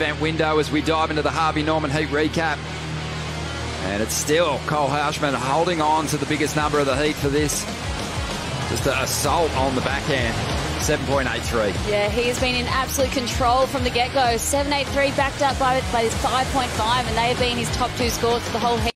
event window as we dive into the Harvey Norman heat recap. And it's still Cole Houshman holding on to the biggest number of the heat for this. Just an assault on the backhand, 7.83. Yeah, he has been in absolute control from the get-go. 7.83 backed up by his 5.5, and they have been his top two scores for the whole heat.